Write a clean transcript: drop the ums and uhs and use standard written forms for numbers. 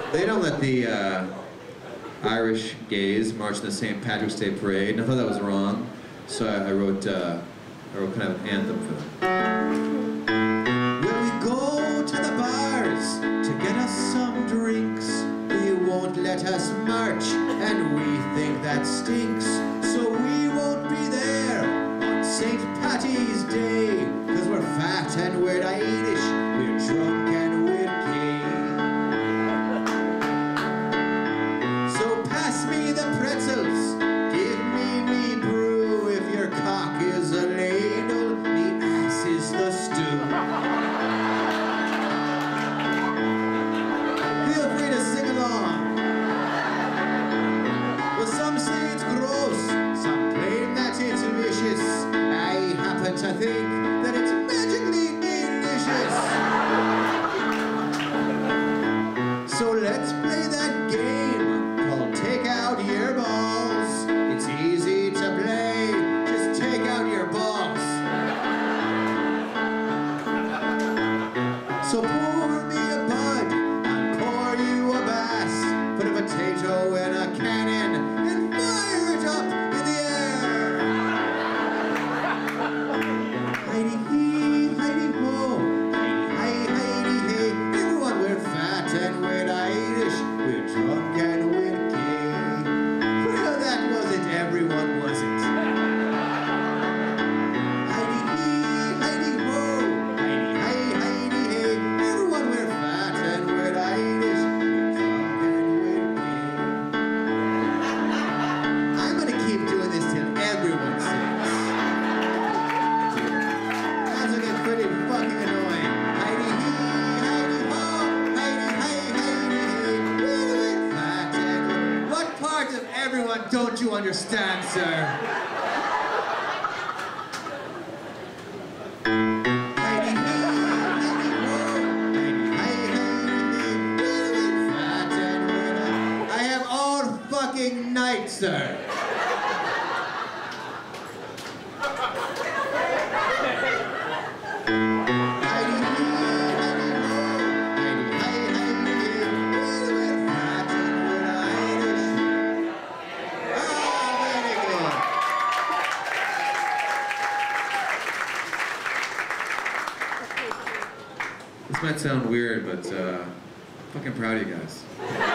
They don't let the Irish gays march in the St. Patrick's Day parade, and I thought that was wrong, so I wrote kind of an anthem for them. When we go to the bars to get us some drinks, they won't let us march, and we think that stinks, so we won't be there on St. Patty's Day, 'cause we're fat and we're Irish, we're drunk and we're gay. So pass me the pretzels, give me brew, if your cock is a ladle, me ass is the stew. Feel free to sing along. Well, some say it's gross, some claim that it's vicious. I happen to think that it's magically delicious. So let's play that game called Take Out Your Balls. It's easy to play, just take out your balls. So pour me a bud, I'll pour you a bass. Put a potato in a cannon and fire it up in the air. Heidi-hee, heidi-ho, heidi-hi-heidi-hey. Everyone, we're fat and we're Irish, we're drunk and we're gay. Well, that wasn't everyone, was it? Heidi-hee, heidi-ho, heidi-hi-heidi-hey. Everyone, we're fat and we're Irish, we're drunk and we're gay. I'm gonna keep doing this till everyone sings. That's gonna get pretty fucking annoying. Heidi-hee, heidi-ho, heidi-hi-heidi-hey. We're fat and we're... What part of everyone don't you understand, sir? Heidi-hee, heidi-ho, heidi-hi-heidi-hey. We're fat and we're... I have all fucking night, sir. This might sound weird, but fucking proud of you guys.